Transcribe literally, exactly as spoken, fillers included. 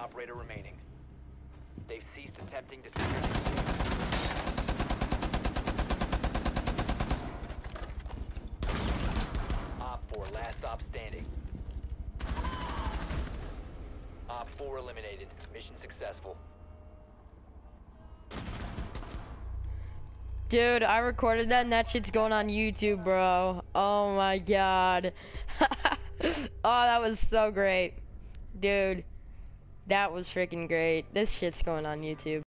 operator remaining. They've ceased attempting to secure. Op four, last stop standing. Op four eliminated. Mission successful. Dude, I recorded that and that shit's going on YouTube, bro. Oh my god. Oh, that was so great. Dude, that was freaking great. This shit's going on YouTube.